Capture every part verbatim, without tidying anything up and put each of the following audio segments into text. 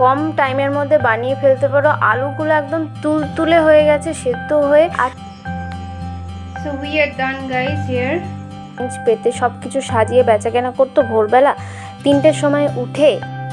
কম টাইমের মধ্যে বানিয়ে ফেলতে পারো। আলুগুলো একদম তুলতুলে হয়ে গেছে সেদ্ধ হয়ে। আর so we are done guys here. পেতে সব কিছু সাজিয়ে বেচাকেনা করতো ভোরবেলা তিনটের সময় উঠে।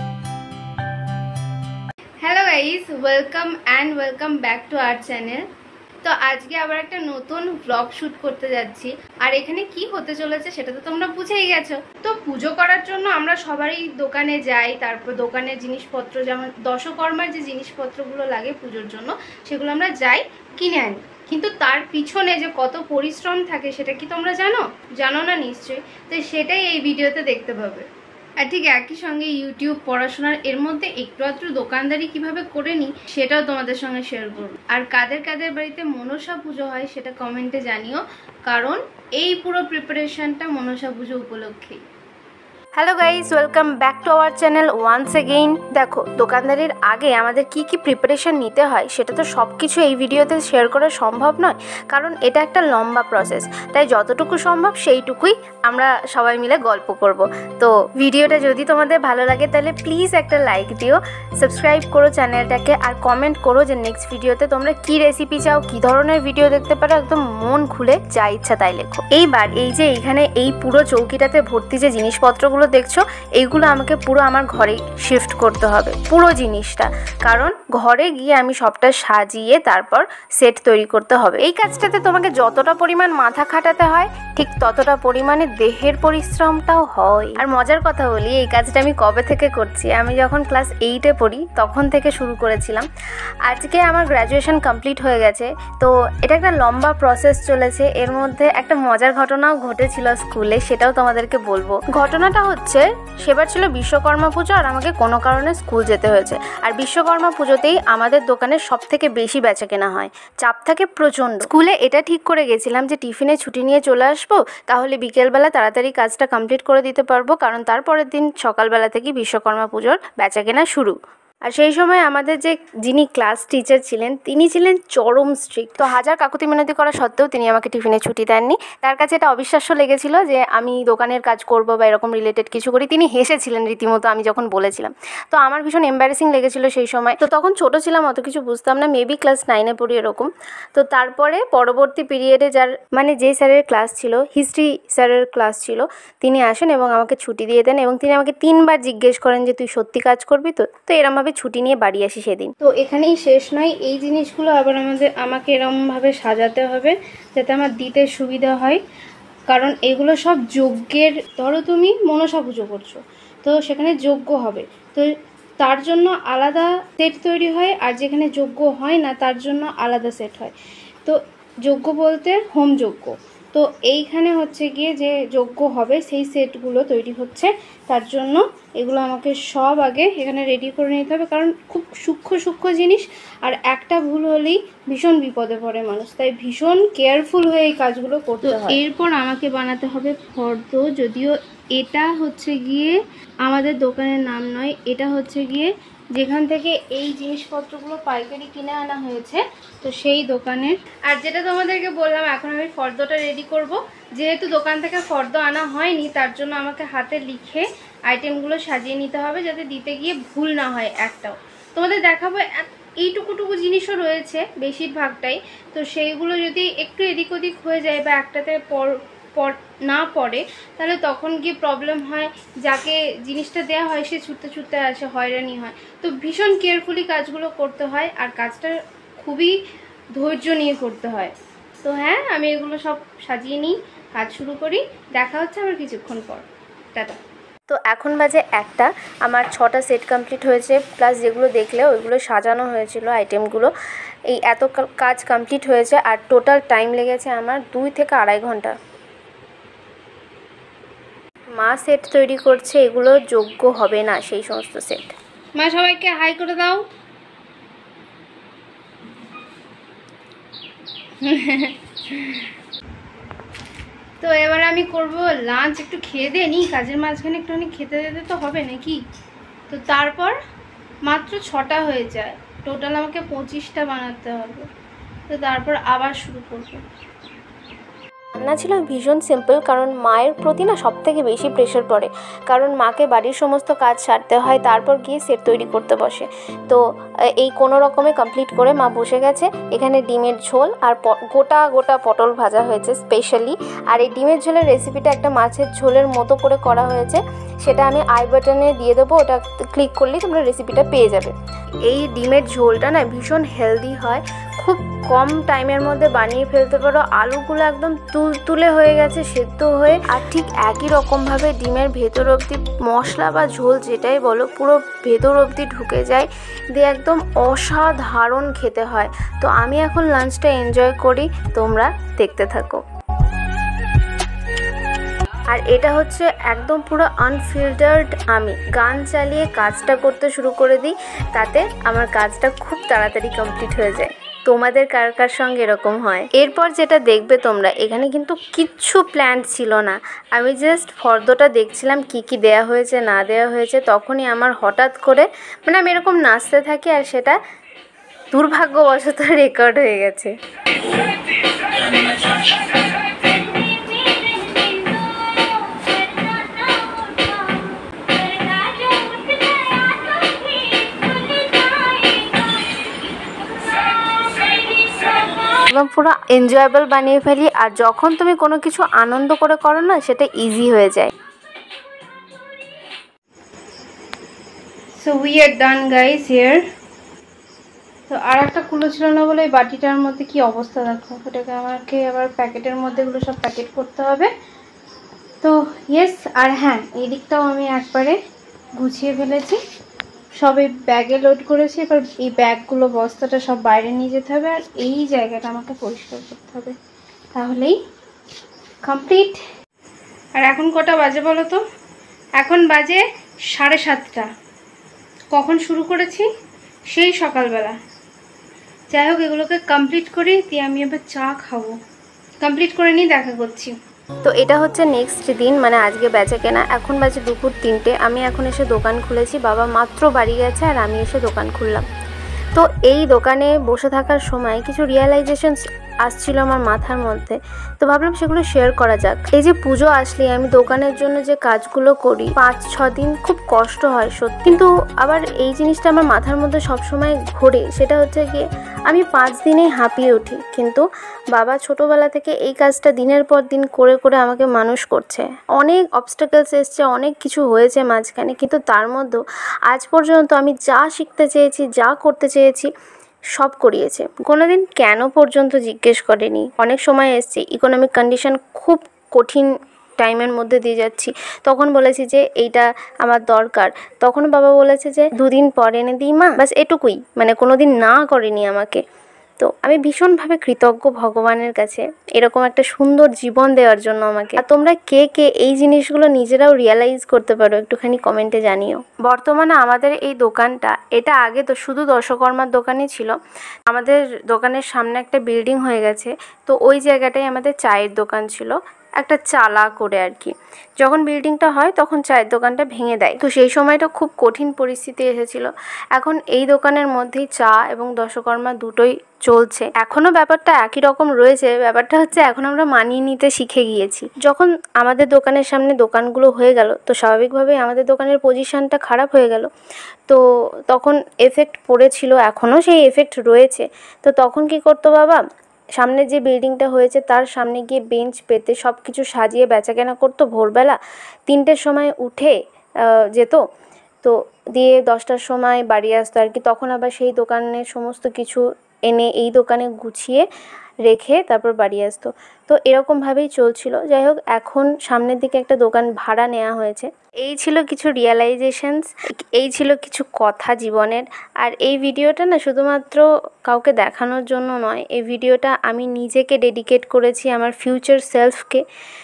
Hello guys, welcome and welcome back to our channel. তো আজকে আবার একটা নতুন ব্লগ শ্যুট করতে যাচ্ছি। আর এখানে কি হতে চলেছে সেটা তো তোমরা বুঝেই গেছো। তো পুজো করার জন্য আমরা সবাই দোকানে যাই, তারপর দোকানের জিনিসপত্র যেমন দশকর্মার যে জিনিসপত্রগুলো লাগে পুজোর জন্য সেগুলো আমরা যাই কিনে আনি। কিন্তু তার পিছনে যে কত পরিশ্রম থাকে সেটা কি তোমরা জানো? জানো না নিশ্চয়ই। তো সেটাই এই ভিডিওতে দেখতে পাবে। আর ঠিক একই সঙ্গে ইউটিউব, পড়াশোনার এর মধ্যে একটু আধটু দোকানদারি কিভাবে করে নিই সেটাও তোমাদের সঙ্গে শেয়ার করব। আর কাদের কাদের বাড়িতে মনসা পুজো হয় সেটা কমেন্টে জানিও, কারণ এই পুরো প্রিপারেশনটা মনসা পুজো উপলক্ষেই। Hello guys, welcome back to our channel once again. দেখো, দোকানদারির আগে আমাদের কি কি প্রিপারেশন নিতে হয় সেটা তো সব কিছু এই ভিডিওতে শেয়ার করা সম্ভব নয়, কারণ এটা একটা লম্বা প্রসেস। তাই যতটুকু সম্ভব সেইটুকুই আমরা সবাই মিলে গল্প করব। তো ভিডিওটা যদি তোমাদের ভালো লাগে তাহলে প্লিজ একটা লাইক দিও, সাবস্ক্রাইব করো চ্যানেলটাকে, আর কমেন্ট করো যে নেক্সট ভিডিওতে তোমরা কি রেসিপি চাও, কি ধরনের ভিডিও দেখতে পারো। একদম মন খুলে যা ইচ্ছা তাই লেখো। এইবার এই যে এইখানে এই পুরো চৌকিটাতে ভর্তি যে জিনিসপত্রগুলো দেখছো, এইগুলো আমাকে পুরো আমার ঘরে শিফট করতে হবে, পুরো জিনিসটা। কারণ ঘরে গিয়ে আমি সবটা সাজিয়ে তারপর সেট তৈরি করতে হবে। এই কাজটাতে তোমাকে যতটা পরিমাণ মাথা খাটাতে হয় ঠিক ততটা পরিমাণে দেহের পরিশ্রমটাও হয়। আর মজার কথা বলি, এই কাজটা আমি কবে থেকে করছি, আমি যখন ক্লাস এইটে পড়ি তখন থেকে শুরু করেছিলাম। আজকে আমার গ্র্যাজুয়েশন কমপ্লিট হয়ে গেছে। তো এটা একটা লম্বা প্রসেস চলেছে। এর মধ্যে একটা মজার ঘটনাও ঘটেছিল স্কুলে, সেটাও তোমাদেরকে বলবো। ঘটনাটা হচ্ছে, সেবার ছিল বিশ্বকর্মা পুজো আর আমাকে কোনো কারণে স্কুল যেতে হয়েছে। আর বিশ্বকর্মা পুজোতেই আমাদের দোকানে সব থেকে বেশি বেচা কেনা হয়, চাপ থাকে প্রচণ্ড। স্কুলে এটা ঠিক করে গেছিলাম যে টিফিনে ছুটি নিয়ে চলে আসবো, তাহলে বিকেলবেলা তাড়াতাড়ি কাজটা কমপ্লিট করে দিতে পারবো, কারণ তারপরের দিন সকালবেলা থেকে বিশ্বকর্মা পুজোর বেচা কেনা শুরু। আর সেই সময় আমাদের যে যিনি ক্লাস টিচার ছিলেন তিনি ছিলেন চরম স্ট্রিক্ট। তো হাজার কাকুতি মিনতি করা সত্ত্বেও তিনি আমাকে টিফিনে ছুটি দেননি। তার কাছে এটা অবিশ্বাস্য লেগেছিল যে আমি দোকানের কাজ করব বা এরকম রিলেটেড কিছু করি। তিনি হেসেছিলেন রীতিমতো আমি যখন বলেছিলাম। তো আমার ভীষণ এম্বারেসিং লেগেছিল সেই সময়। তো তখন ছোট ছিলাম, অত কিছু বুঝতাম না, মেবি ক্লাস নাইনে পড়ি এরকম। তো তারপরে পরবর্তী পিরিয়ডে যার মানে যে স্যারের ক্লাস ছিল, হিস্ট্রি স্যারের ক্লাস ছিল, তিনি আসেন এবং আমাকে ছুটি দিয়ে দেন। এবং তিনি আমাকে তিনবার জিজ্ঞেস করেন যে তুই সত্যি কাজ করবি তো? তো এরমভাবে ছুটি নিয়ে বাড়ি আসি সেদিন। তো এখানেই শেষ নয়, এই জিনিসগুলো আবার আমাদের আমাকে এরমভাবে সাজাতে হবে যাতে আমার দিতে সুবিধা হয়। কারণ এগুলো সব যজ্ঞের, ধরো তুমি মনসা পুজো করছো তো সেখানে যজ্ঞ হবে, তো তার জন্য আলাদা সেট তৈরি হয়, আর যেখানে যজ্ঞ হয় না তার জন্য আলাদা সেট হয়। তো যজ্ঞ বলতে হোম যজ্ঞ। তো এইখানে হচ্ছে গিয়ে যে যজ্ঞ হবে সেই সেটগুলো তৈরি হচ্ছে, তার জন্য এগুলো আমাকে সব আগে এখানে রেডি করে নিতে হবে, কারণ খুব সূক্ষ্ম সূক্ষ্ম জিনিস, আর একটা ভুল হলেই ভীষণ বিপদে পড়ে মানুষ। তাই ভীষণ কেয়ারফুল হয়ে এই কাজগুলো করতে হয়। এরপর আমাকে বানাতে হবে ফর্দ। যদিও এটা হচ্ছে গিয়ে আমাদের দোকানের নাম নয়, এটা হচ্ছে গিয়ে যেখান থেকে এই জিনিসপত্রগুলো পাইকারি কিনে আনা হয়েছে, তো সেই দোকানের। আর যেটা তোমাদেরকে বললাম, এখন আমি ফর্দটা রেডি করব। যেহেতু দোকান থেকে ফর্দ আনা হয়নি, তার জন্য আমাকে হাতে লিখে আইটেমগুলো সাজিয়ে নিতে হবে যাতে দিতে গিয়ে ভুল না হয় একটাও। তোমাদের দেখাবো এইটুকুটুকু জিনিসও রয়েছে বেশিরভাগটাই, তো সেইগুলো যদি একটু এদিক ওদিক হয়ে যায় বা একটাতে পর পর না পড়ে তাহলে তখন গিয়ে প্রবলেম হয়, যাকে জিনিসটা দেওয়া হয় সে ছুটতে ছুটতে আসে, হয়রানি হয়। তো ভীষণ কেয়ারফুলি কাজগুলো করতে হয়, আর কাজটা খুবই ধৈর্য নিয়ে করতে হয়। তো হ্যাঁ, আমি এগুলো সব সাজিয়ে নিই, কাজ শুরু করি। দেখা হচ্ছে আমার কিছুক্ষণ পর। টাটা। তো এখন বাজে একটা, আমার ছটা সেট কমপ্লিট হয়েছে, প্লাস যেগুলো দেখলে ওইগুলো সাজানো হয়েছিল আইটেমগুলো। এই এত কাজ কমপ্লিট হয়েছে, আর টোটাল টাইম লেগেছে আমার দুই থেকে আড়াই ঘন্টা। মা সেট তৈরি করছে, এগুলো যোগ্য হবে না সেই সমস্ত সেট। মা সবাইকে হাই করে দাও। তো এবার আমি করব লাঞ্চ। একটু খেয়ে দিয়ে নিই, কাজের মাঝখানে একটুখানি খেতে দিতে তো হবে নাকি। তো তারপর মাত্র ছটা হয়ে যায়, টোটাল আমাকে পঁচিশটা বানাতে হবে। তো তারপর আবার শুরু করব। রান্না ছিল ভীষণ সিম্পল, কারণ মায়ের প্রতি না সব থেকে বেশি প্রেশার পড়ে, কারণ মাকে বাড়ির সমস্ত কাজ সারতে হয়, তারপর গিয়ে সেট তৈরি করতে বসে। তো এই কোনো রকমে কমপ্লিট করে মা বসে গেছে। এখানে ডিমের ঝোল আর গোটা গোটা পটল ভাজা হয়েছে স্পেশালি। আর এই ডিমের ঝোলের রেসিপিটা একটা মাছের ঝোলের মতো করে করা হয়েছে, সেটা আমি আই বাটনে দিয়ে দেবো, ওটা ক্লিক করলেই তোমরা রেসিপিটা পেয়ে যাবে। এই ডিমের ঝোলটা না ভীষণ হেলদি হয়, খুব কম টাইমের মধ্যে বানিয়ে ফেলতে পারো। আলুগুলো একদম তুলতুলে হয়ে গেছে সেদ্ধ হয়ে, আর ঠিক একই রকমভাবে ডিমের ভেতর অবধি মশলা বা ঝোল যেটাই বলো পুরো ভেতর অবধি ঢুকে যায়, দিয়ে একদম অসাধারণ খেতে হয়। তো আমি এখন লাঞ্চটা এনজয় করি, তোমরা দেখতে থাকো। আর এটা হচ্ছে একদম পুরো আনফিল্টার্ড, আমি গান চালিয়ে কাজটা করতে শুরু করে দিই, তাতে আমার কাজটা খুব তাড়াতাড়ি কমপ্লিট হয়ে যায়। তোমাদের কার কার সঙ্গে এরকম হয়? এরপর যেটা দেখবে তোমরা, এখানে কিন্তু কিচ্ছু প্ল্যান ছিল না, আমি জাস্ট ফর্দটা দেখছিলাম কি কি দেয়া হয়েছে না দেওয়া হয়েছে। তখনই আমার হঠাৎ করে মানে আমি এরকম নাচতে থাকি, আর সেটা দুর্ভাগ্যবশত রেকর্ড হয়ে গেছে। একদম পুরো এনজয়েবল বানিয়ে ফেলি, আর যখন তুমি কোনো কিছু আনন্দ করে করো না, সেটা ইজি হয়ে যায়। So we are done guys here. তো আর একটা কুলো ছিল না বলে এই বাটিটার মধ্যে কি অবস্থা দেখো, ওটাকে আমাকে আবার প্যাকেটের মধ্যে এগুলো সব প্যাকেট করতে হবে। তো ইয়েস, আর হ্যাঁ এই দিকটাও আমি একবারে গুছিয়ে ফেলেছি, সব এই ব্যাগে লোড করেছি। এবার এই ব্যাগগুলো বস্তাটা সব বাইরে নিয়ে যেতে হবে, আর এই জায়গাটা আমাকে পরিষ্কার করতে হবে, তাহলেই কমপ্লিট। আর এখন কটা বাজে বলো তো? এখন বাজে সাড়ে সাতটা। কখন শুরু করেছি? সেই সকালবেলা। যাই হোক, এগুলোকে কমপ্লিট করি, দিয়ে আমি এবার চা খাবো। কমপ্লিট করে নিয়ে দেখা করছি। তো এটা হচ্ছে নেক্সট দিন, মানে আজকে বেচা কেনা। এখন বাজে দুপুর তিনটে, আমি এখন এসে দোকান খুলেছি। বাবা মাত্র বাড়ি গেছে আর আমি এসে দোকান খুললাম। তো এই দোকানে বসে থাকার সময় কিছু রিয়েলাইজেশনস আসছিল আমার মাথার মধ্যে, তো ভাবলাম সেগুলো শেয়ার করা যাক। এই যে পুজো আসলে আমি দোকানের জন্য যে কাজগুলো করি, পাঁচ ছ দিন খুব কষ্ট হয় সত্যি, কিন্তু আবার এই জিনিসটা আমার মাথার মধ্যে সবসময় ঘোরে, সেটা হচ্ছে গিয়ে আমি পাঁচ দিনেই হাঁপিয়ে উঠি, কিন্তু বাবা ছোটোবেলা থেকে এই কাজটা দিনের পর দিন করে করে আমাকে মানুষ করছে। অনেক অবস্টাকেলস এসছে, অনেক কিছু হয়েছে মাঝখানে, কিন্তু তার মধ্যেও আজ পর্যন্ত আমি যা শিখতে চেয়েছি, যা করতে চেয়েছি, সব করিয়েছে। কোনোদিন কেন পর্যন্ত জিজ্ঞেস করেনি। অনেক সময় এসছে ইকোনমিক কন্ডিশন খুব কঠিন টাইমের মধ্যে দিয়ে যাচ্ছি, তখন বলেছি যে এইটা আমার দরকার, তখন বাবা বলেছে যে দুদিন পর এনে দিই মা, বাস এটুকুই, মানে কোনোদিন না করেনি আমাকে। তো আমি ভীষণভাবে কৃতজ্ঞ ভগবানের কাছে এরকম একটা সুন্দর জীবন দেওয়ার জন্য আমাকে। আর তোমরা কে কে এই জিনিসগুলো নিজেরাও রিয়েলাইজ করতে পারো একটুখানি কমেন্টে জানিও। বর্তমানে আমাদের এই দোকানটা, এটা আগে তো শুধু দশকর্মার দোকানই ছিল। আমাদের দোকানের সামনে একটা বিল্ডিং হয়ে গেছে, তো ওই জায়গাটাই আমাদের চায়ের দোকান ছিল, একটা চালা করে আর কি। যখন বিল্ডিংটা হয় তখন চায়ের দোকানটা ভেঙে দেয়, তো সেই সময়টা খুব কঠিন পরিস্থিতি এসেছিল। এখন এই দোকানের মধ্যেই চা এবং দশকর্মা দুটোই চলছে। এখনও ব্যাপারটা একই রকম রয়েছে, ব্যাপারটা হচ্ছে এখন আমরা মানিয়ে নিতে শিখে গিয়েছি। যখন আমাদের দোকানের সামনে দোকানগুলো হয়ে গেল, তো স্বাভাবিকভাবেই আমাদের দোকানের পজিশনটা খারাপ হয়ে গেল, তো তখন এফেক্ট পড়েছিল, এখনও সেই এফেক্ট রয়েছে। তো তখন কি করতো বাবা, সামনে যে বিল্ডিংটা হয়েছে তার সামনে গিয়ে বেঞ্চ পেতে সব কিছু সাজিয়ে বেচাকেনা করতো। ভোরবেলা তিনটের সময় উঠে যেত, তো দিয়ে দশটার সময় বাড়ি আসতো আর কি। তখন আবার সেই দোকানের সমস্ত কিছু এনে এই দোকানে গুছিয়ে রেখে তারপর বাড়ি আসতো। তো এরকমভাবেই চলছিল। যাই হোক, এখন সামনের দিকে একটা দোকান ভাড়া নেওয়া হয়েছে। এই ছিল কিছু রিয়েলাইজেশনস, এই ছিল কিছু কথা জীবনের। আর এই ভিডিওটা না শুধুমাত্র কাউকে দেখানোর জন্য নয়, এই ভিডিওটা আমি নিজেকে ডেডিকেট করেছি, আমার ফিউচার সেলফকে,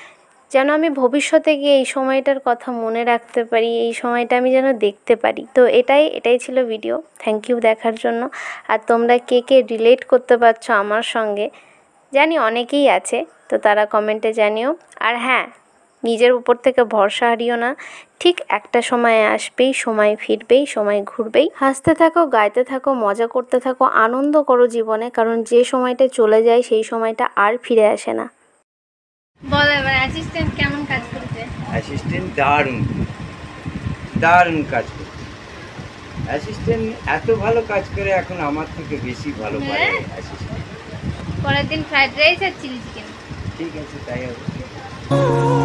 যেন আমি ভবিষ্যতে গিয়ে এই সময়টার কথা মনে রাখতে পারি, এই সময়টা আমি যেন দেখতে পারি। তো এটাই এটাই ছিল ভিডিও। থ্যাংক ইউ দেখার জন্য। আর তোমরা কে কে রিলেট করতে পারছো আমার সঙ্গে, জানি অনেকেই আছে, তো তারা কমেন্টে জানিও। আর হ্যাঁ, নিজের উপর থেকে ভরসা হারিও না, ঠিক একটা সময় আসবেই, সময় ফিরবেই, সময় ঘুরবেই। হাসতে থাকো, গাইতে থাকো, মজা করতে থাকো, আনন্দ করো জীবনে, কারণ যে সময়টা চলে যায় সেই সময়টা আর ফিরে আসে না। বলো এবার অ্যাসিস্ট্যান্ট কেমন কাজ করছে? অ্যাসিস্ট্যান্ট দারুণ দারুণ কাজ করছে। অ্যাসিস্ট্যান্ট এত ভালো কাজ করে, এখন আমার থেকে বেশি ভালো পারে হ্যাঁ। অ্যাসিস্ট্যান্ট। পরের দিন ফ্রাইড রাইস আর চিলি চিকেন। ঠিক আছে, তাই হবে।